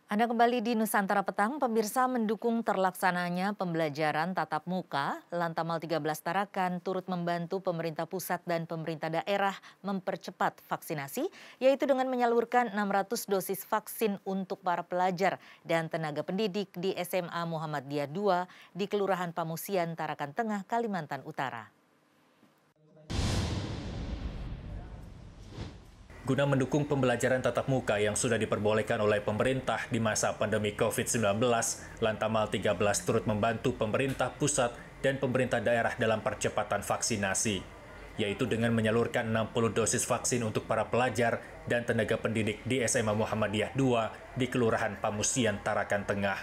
Anda kembali di Nusantara Petang, pemirsa. Mendukung terlaksananya pembelajaran tatap muka, Lantamal 13 Tarakan turut membantu pemerintah pusat dan pemerintah daerah mempercepat vaksinasi, yaitu dengan menyalurkan 600 dosis vaksin untuk para pelajar dan tenaga pendidik di SMA Muhammadiyah II di Kelurahan Pamusian, Tarakan Tengah, Kalimantan Utara. Guna mendukung pembelajaran tatap muka yang sudah diperbolehkan oleh pemerintah di masa pandemi COVID-19, Lantamal 13 turut membantu pemerintah pusat dan pemerintah daerah dalam percepatan vaksinasi, yaitu dengan menyalurkan 60 dosis vaksin untuk para pelajar dan tenaga pendidik di SMA Muhammadiyah II di Kelurahan Pamusian, Tarakan Tengah.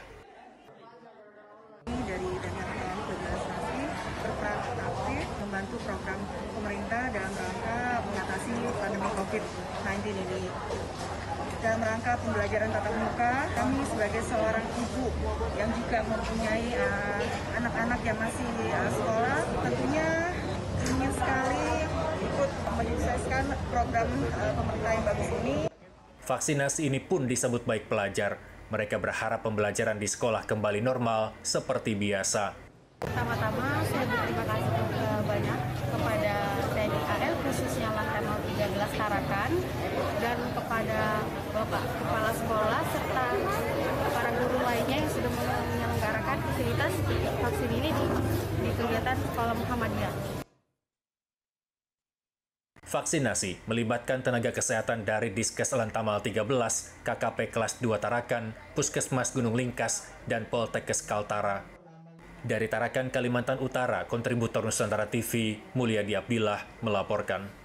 Berperan aktif membantu program pemerintah dalam rangka mengatasi pandemi COVID-19 ini. Dalam rangka pembelajaran tatap muka, kami sebagai seorang ibu yang juga mempunyai anak-anak yang masih sekolah, tentunya ingin sekali ikut menyukseskan program pemerintah yang bagus ini. Vaksinasi ini pun disambut baik pelajar. Mereka berharap pembelajaran di sekolah kembali normal seperti biasa. Pertama-tama saya berterima kasih banyak kepada TNI AL, khususnya Lantamal 13 Tarakan, dan kepada Bapak Kepala Sekolah serta para guru lainnya yang sudah menyelenggarakan aktivitas vaksin ini di kegiatan Sekolah Muhammadiyah. Vaksinasi melibatkan tenaga kesehatan dari Diskes Lantamal 13, KKP Kelas 2 Tarakan, Puskesmas Gunung Lingkas, dan Poltekkes Kaltara. Dari Tarakan, Kalimantan Utara, kontributor Nusantara TV, Mulyadi Abdillah melaporkan.